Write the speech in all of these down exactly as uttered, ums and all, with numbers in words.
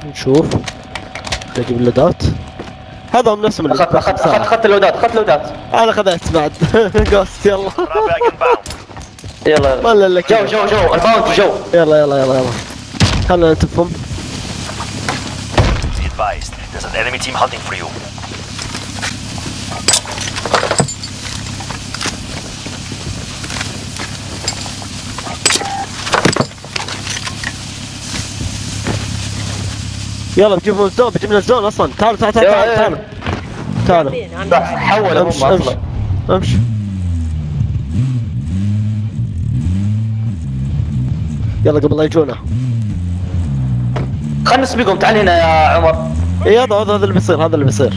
نشوف نجيب اللودات. هذا هم نفسهم اللي اخذت اخذت اخذت اخذت اللودات اخذت اللودات. انا خذيت بعد. قوست يلا. يلا ما الا جو جو جو الباونتي جو. يلا يلا يلا يلا خلنا نتفهم. Be advised, there's an enemy team hunting for you. يلا بجيبوا الزون بجيبنا الزون اصلا. تعالوا تعالوا تعالوا تعالوا تعالوا تعالوا. حول هم امشي امشي اصلا. امشي. يلا قبل لا يجونا. خلنا نسبقهم. تعال هنا يا عمر. اي هذا هذا اللي بيصير هذا اللي بيصير.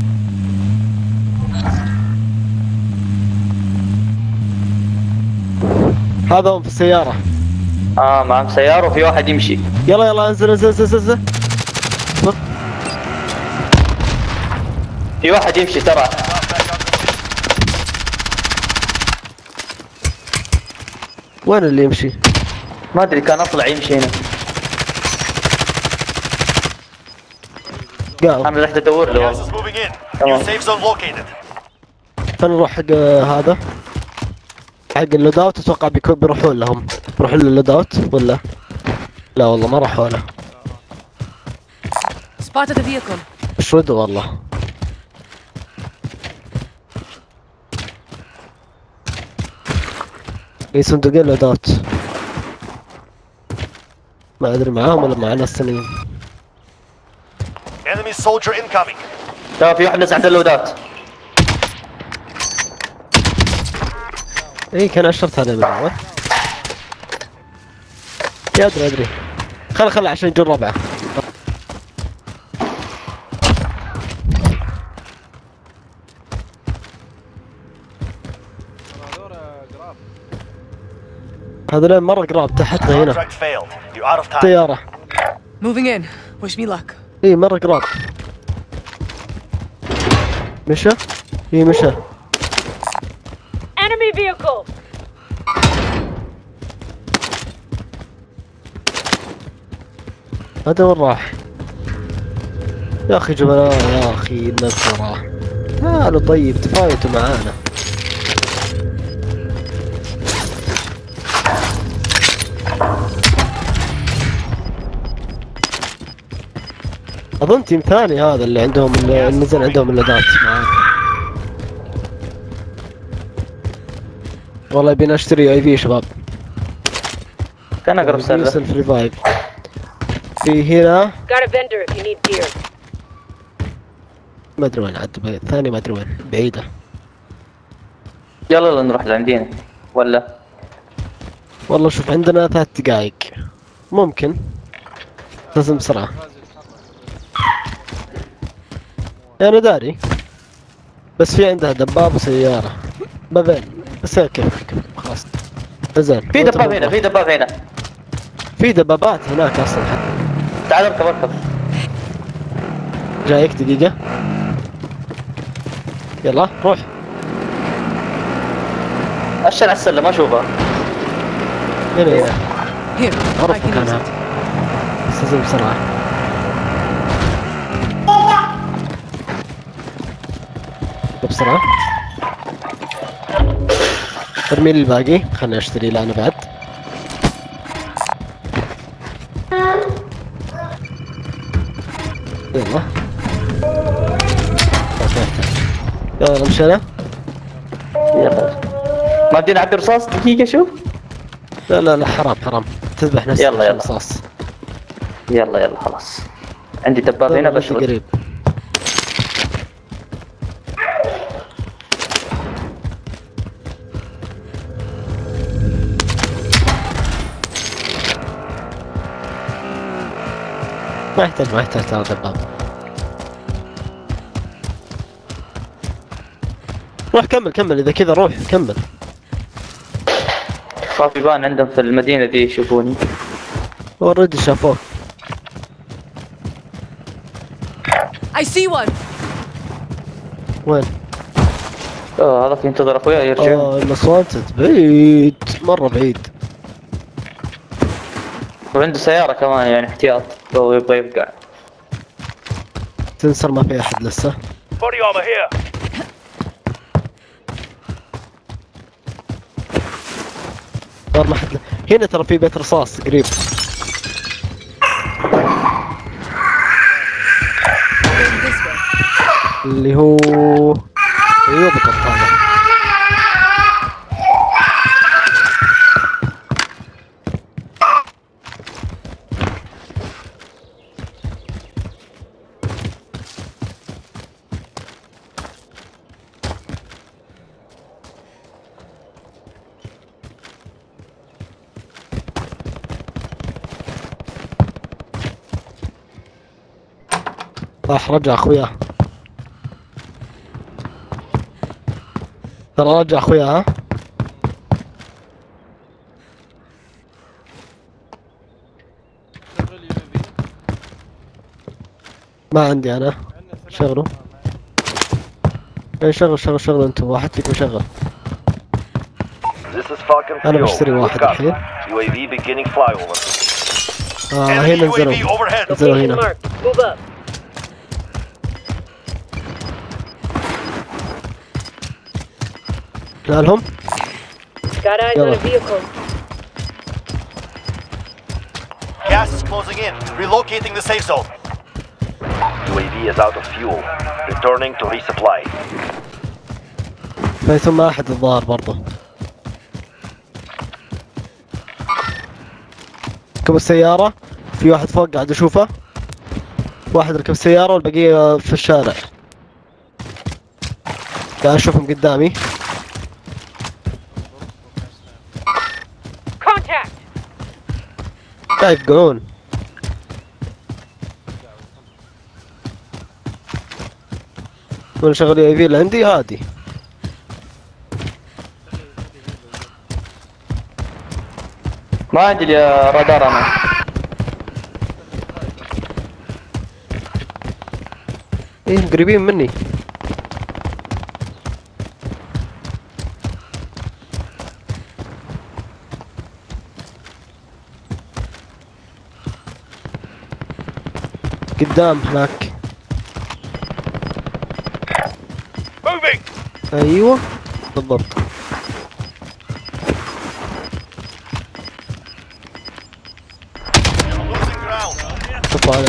هذا هم في السيارة. اه معهم سيارة وفي واحد يمشي. يلا يلا انزل انزل انزل انزل. في واحد يمشي ترى. وين اللي يمشي؟ ما ادري كان اطلع يمشي هنا. قال انا رحت ادور له Gas is والله. moving in. Tamam. New safe zone located. خلينا نروح حق هذا حق اللود اوت. اتوقع بيكون بيروحون لهم. بيروحون للود اوت ولا؟ لا والله ما راحوا له. Spotted a vehicle. مش ودوا والله. اي صندوقين لود اوت. ما ادري معاهم ولا مع ناس ثانيين. Enemy soldier incoming. ترى في واحد نزل عند اللودات. اي كان اشرت هذا من اول. يا ادري ادري. خل خل عشان يجون ربعه. هذول مرة قراب تحتنا هنا. Contract failed. You're out of time. طيارة. Moving in. Wish me luck. اي مرة قراب. مشى؟ اي مشى. Enemy vehicle! هذا وين راح؟ يا اخي جبناه يا اخي النذرة. تعالوا طيب تفايتوا معانا. اظن تيم ثاني هذا اللي عندهم اللي نزل عندهم اللادات معانا. والله يبينا اشتري اي في شباب. كان اقرب سله. يوصل في ريفايف. في هنا Got a vendor if you need gear. ما ادري وين عاد الثاني ما ادري وين بعيدة. يلا يلا نروح لعندنا ولا؟ والله شوف عندنا ثلاث دقايق ممكن لازم بسرعة. انا داري بس في عندها دباب وسيارة بابين بس هيك كيف خلاص. زين في دباب هنا في دباب هنا. في دبابات هناك اصلا. تعال اركب اركب. جايك دقيقة. يلا روح. اشن على السله ما اشوفها. هنا هنا Here. I عرف can use مكانها it. بس لازم بسرعة. بسرعة. ارمي لي الباقي خلني اشتري له انا بعد. يلا يلا مشينا. يلا ما بدي نعبي رصاص دقيقه شوف. لا لا لا حرام حرام تذبح نفسك. يلا، يلا. رصاص. يلا يلا خلاص. عندي دباب هنا يلا، بشرد. قريب. ما يحتاج ما يحتاج ترى دباب. روح كمل كمل اذا كذا روح كمل. خاف يبان عندهم في المدينه دي يشوفوني. اوريدي شافوك. I see one. وين؟ اه هذاك ينتظر اخويا يرجع. اه الاصوات بعيد مرة بعيد. وعنده سياره كمان يعني احتياط لو يبغى يبقى. سنسر ما في احد لسه. Body armor here. صار ما حد ل- هنا ترى في بيت رصاص قريب. Going this way. اللي هو ايوه بالضبط هذا. راح رجع اخويا. ترى رجع اخويا ها. ما عندي انا. شغله. ايه شغل شغل شغل انتم واحد فيكم شغل. This is Falcon أنا three oh. بشتري واحد Good copy. الحين. U A V beginning flyover. اه Enemy هنا U A V نزلوا. overhead. نزلوا Location هنا. marked. Move up. لهم. Got eyes on يلا. a vehicle. Gas is closing in. Relocating the safe zone. U A V is out of fuel. Returning to resupply. بيتهم ما احد الظاهر برضه. ركبوا السيارة. في واحد فوق قاعد اشوفه. واحد ركب السيارة والبقية في الشارع. قاعد اشوفهم قدامي. Contact. قاعد يفقعون. وانا شغل اي في اللي عندي هادي. ما عندي الرادار انا. ايه قريبين مني. قدام هناك. Moving. ايوه بالضبط. Losing ground. شوفوا عليك.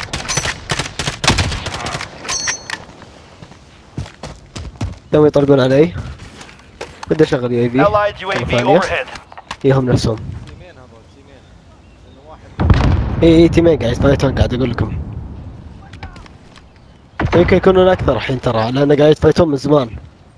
لو يطلقون علي بدي اشغل اي في. Allied U A V ثانية. overhead. ايهم نفسهم. تيمين هذول تيمين لانه واحد اي اي تيمين قاعد يفايتون قاعد اقول لكم. يمكن يكونون اكثر الحين ترى لان قاعد يفايتون من زمان.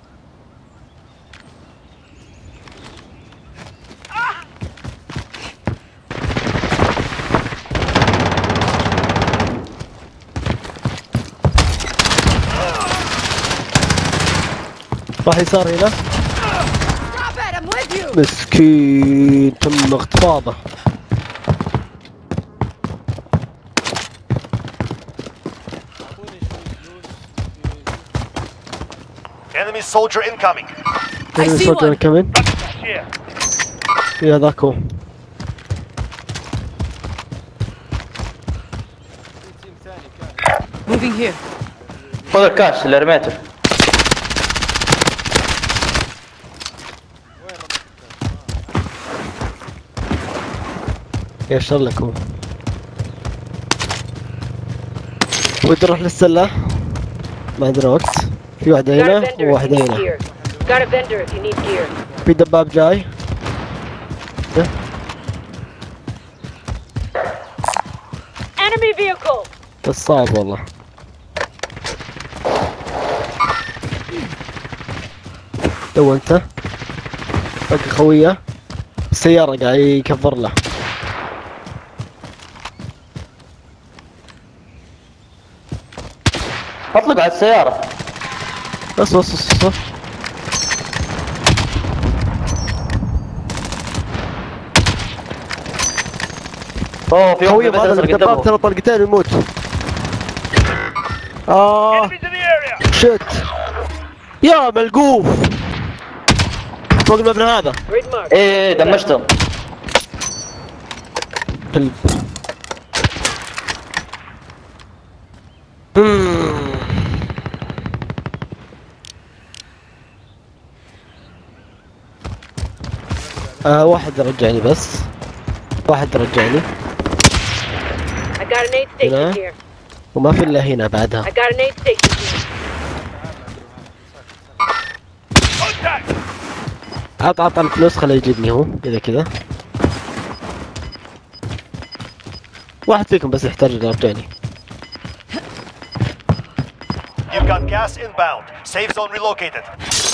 راح يسار هنا. Stop it! I'm with you! مسكين تم اغتصابه. اعطوني شوي فلوس. Enemy soldier incoming. I see one. كمان. Here. يا ذاك هو. في تيم ثاني كان Moving here. خذ الكاش اللي رميته. وين رميت؟ يشر لك هو. ودي نروح للسلة. ما عندنا وقت. في واحدة Got a هنا vendor if you وواحدة need هنا. gear. Got a vendor if you need gear. في دباب جاي. ده. Enemy vehicle. بس صعب والله. تو انت. بقى خوية. السيارة قاعد يكفر له. اطلق على السيارة. بس بس بس بس. اوه في خوية واحد هذا بس الدباب قدامه. ترى طلقتين ويموت. آه Enemies in the area. شت. يا ملقوف. فوق المبنى هذا. Grid mark. ايه ايه دمجتهم. كلب. مم. آه واحد رجعني بس. واحد رجعني. I got an aid station هنا. here. وما في الا هنا بعدها. I got an aid station here. عط عط الفلوس خليه يجيبني هو كذا كذا. واحد فيكم بس يحتاج يرجعني. You've got gas inbound. Safe zone relocated.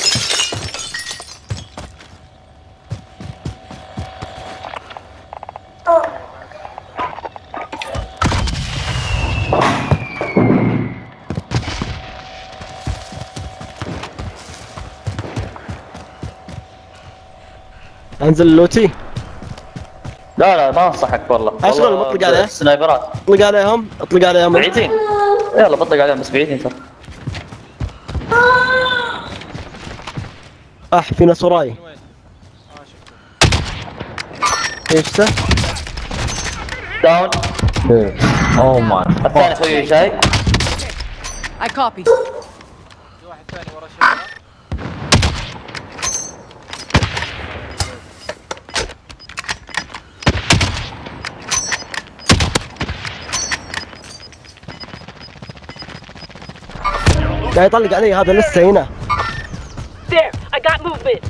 انزل اللوتي. لا لا ما انصحك والله. أشغل والله مطلق عليه. سنايبرات اطلق عليهم اطلق عليهم. بعيدين. يلا بطلق عليهم بس بعيدين ترى. اح في ناس وراي. وين؟ اه شفته. ايش ده؟ داون. اوه ماي الثاني خوي شاي. I copy. في واحد ثاني ورا شجرة. قاعد يطلق علي هذا لسه هنا. There, I got movement.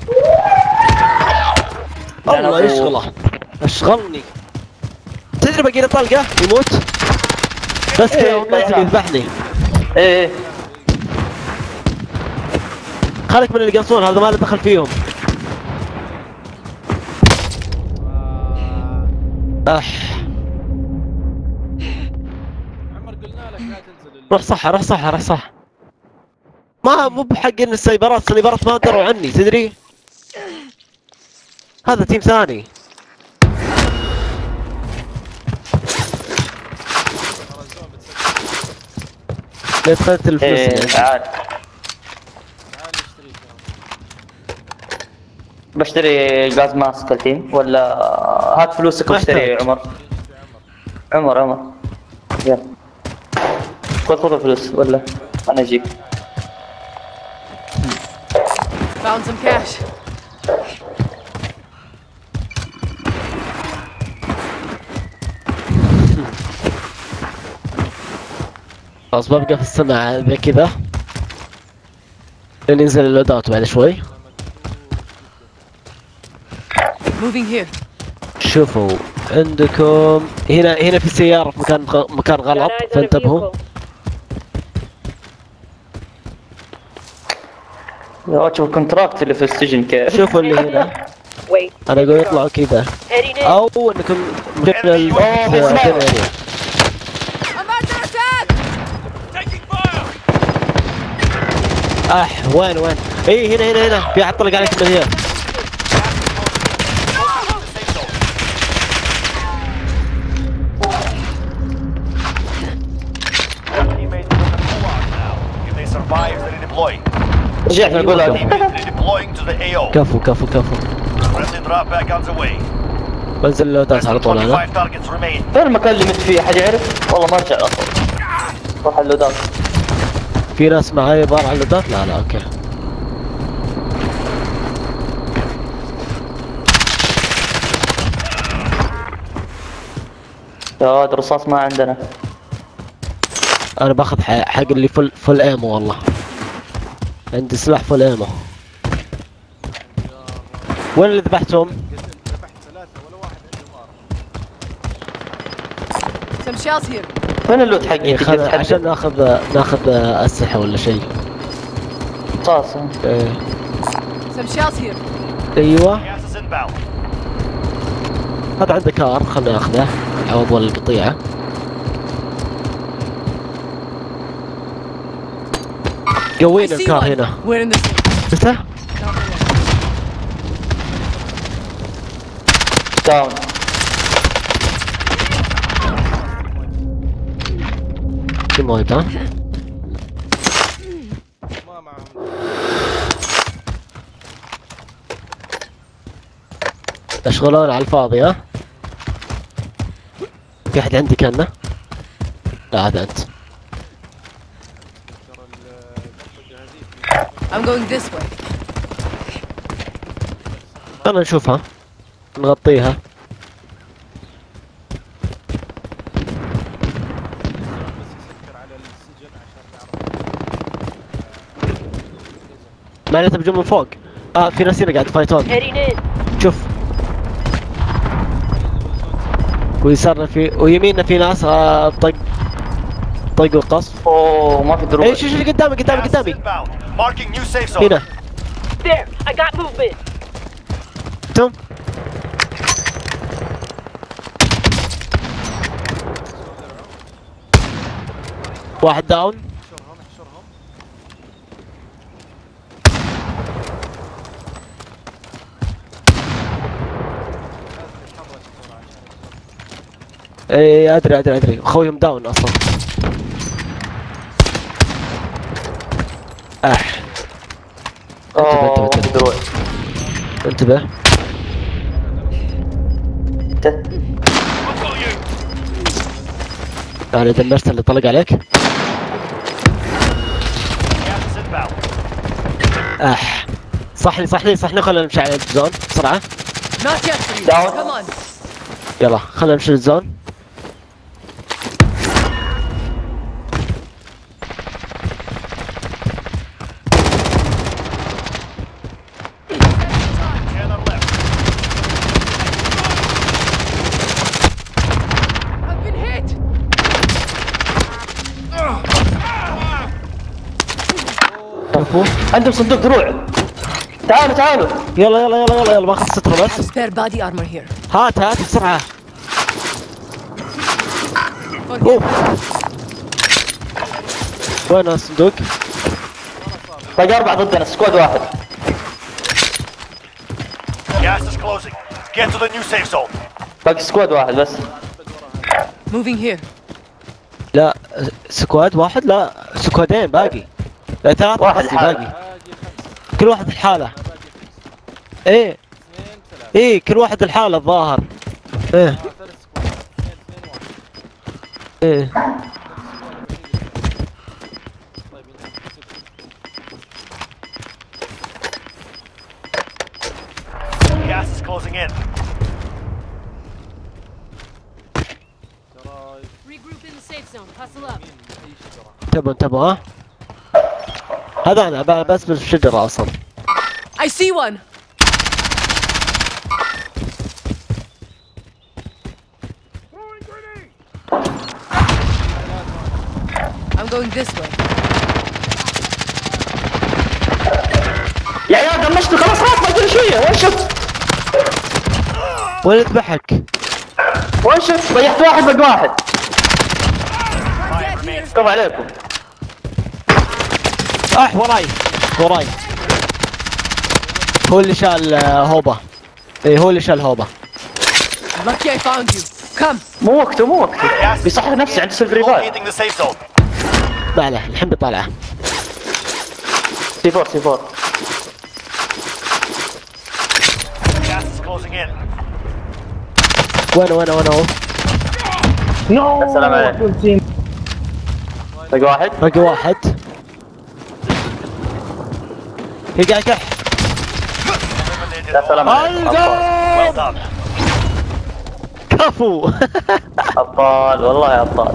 الله يشغله. اشغلني. تدري باقي له طلقه يموت. بس كذا إيه، ونازل طيب. يذبحني. ايه ايه خليك من اللي يقصون هذا ما له دخل فيهم. آه. اح عمر قلنا لك لا تنزل ال- روح صح روح صح روح صح. ما مو بحق ان السايبرات السايبرات ما دروا عني تدري. هذا تيم ثاني. ترى الزون بتسجل. لا دخلت الفلوس ايه اللي عندي. تعال تعال نشتري كمان. بشتري غاز ماسك الحين ولا هات فلوسك ما واشتري يحتاج. عمر. في عمر. عمر عمر يلا خذ خذ الفلوس ولا انا اجيك. Found some cash. خلاص ببقى في السماء زي كذا. لين ينزل اللودات بعد شوي. Moving here. شوفوا عندكم هنا هنا في سيارة في مكان غ... مكان غلط Got eyes on a فانتبهوا. vehicle. يا شوف الكونتراكت اللي في السجن كيف. شوفوا اللي هنا. Wait. انا اقول يطلعوا كذا Heading in. او انكم من ال- أوه، في- اسمع. في الاريا. I'm under attack. اح وين وين؟ اي هنا هنا هنا في احد طلق عليك من هنا. Your teammates will pull out now. If they survive, they redeploy. رجعت نقول هذه. Teammates redeploying to the A O. كفو كفو كفو. Friendly drop back on the way. بنزل اللودات على طول انا. twenty-five targets remain. فين المكان اللي مت فيه حد يعرف؟ والله ما ارجع اصلا. روح اللودات. في ناس معاي بار على اللودات؟ لا لا اوكي. يا واد رصاص ما عندنا. انا باخذ ح- حق اللي فل فل ايمو والله. عندي سلاح فل ايمو. وين اللي ذبحتهم؟ قتل ذبحت ثلاثة ولا واحد عنده مار. Some shells here. فين اللوت حقي؟ إيه، تقدر خذ تحدد؟ عشان ناخذ ناخذ اسلحه ولا شيء. رصاص. إيه. Some shells here. ايوه Gas is inbound. هذا عنده كار خلنا ناخذه عوض ولا القطيعه. I قوينا see الكار one. هنا. We're in the شفته؟ داون. في مويد ها؟ ما معهم. تشغلون على الفاضي ها؟ في احد عندي كانه؟ لا هذا انت. ترى المنطقة هذيك I'm going this way. خلنا نشوفها. نغطيها. بس يسكر على السجن عشان يعرف. معناته بجوا من فوق. اه في ناس هنا قاعد فايتون. Heading in. شوف ويسارنا في ويميننا في ناس آه طق طق وقصف. اوه ما في دروب. اي شوف شوف قدامي قدامي Gas is قدامي inbound. Marking new safe zone. هنا. There, I got movement. تم واحد داون. احشرهم احشرهم. لازم يتحرك بسرعة عشان يتحرك. اي ادري ادري ادري خويهم داون اصلا. اح اوه ما في دروب. انتبه. انا دمرت اللي طلق عليك. Gas is inbound. اح صحني صحني صحني خلينا نمشي على الزون بسرعة. Not yet for you. Down. Come on. يلا خلينا نمشي للزون. Cannon left. I've been hit. كفو. عندهم صندوق دروع. تعالوا تعالوا. يلا يلا يلا يلا يلا باخذ سترة I have بس. spare body armor here. هات هات بسرعة. For اوه وين الصندوق؟ باقي أربعة ضدنا سكواد واحد. Gas is closing. Get to the new safe zone. باقي سكواد واحد بس. moving here. لا سكواد واحد لا سكوادين باقي. لا ثلاثة واحد قصدي لحاله. باقي. باقي خمسة. كل واحد لحاله. باقي خمسة. ايه اثنين ثلاثة. ايه كل واحد لحاله الظاهر. ايه آه، ثلاث سكواد. اثنين اثنين واحد. ايه طيب Gas is closing in. ترى Regroup in the safe zone. Hustle up. يمين اي شجرة. انتبهوا انتبهوا ها. هذا انا ب- بس بالشجرة اصلا. I see one. I'm going this way. يا عيال دمشتوا خلاص راح باقي شوية. وين شفت؟ وين ذبحك؟ وين شفت؟ ضيعت واحد باقي واحد. Five remains. طب عليكم. اح وراي وراي. هو اللي شال آه، هوبا. ايه هو اللي شال هوبا. Lucky I found you. Come. مو وقته مو وقته. Gas is بيصحح moving نفسه in. عنده سيلف ريفايف. Locating the safe zone. طالع الحين بيطلع. سي فور سي فور. Gas is closing in. وين وين وين هو؟ نو. السلام عليكم. باقي واحد. باقي واحد. يقع كح. Eliminated يا all. سلام عليكم. Well done. كفو. ابطال والله يا ابطال.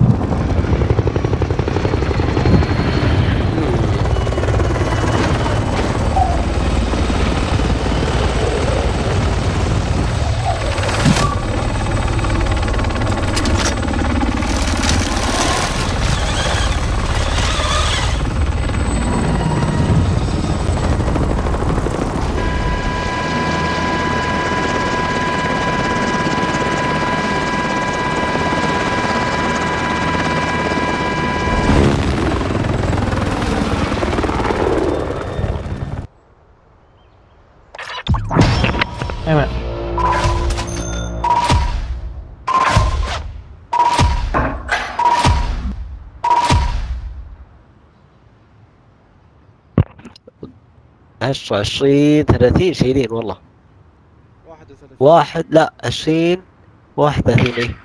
عشرة عشرين ثلاثين شايلين والله. واحد وثلاثين. واحد لا عشرين واحد ثلاثين.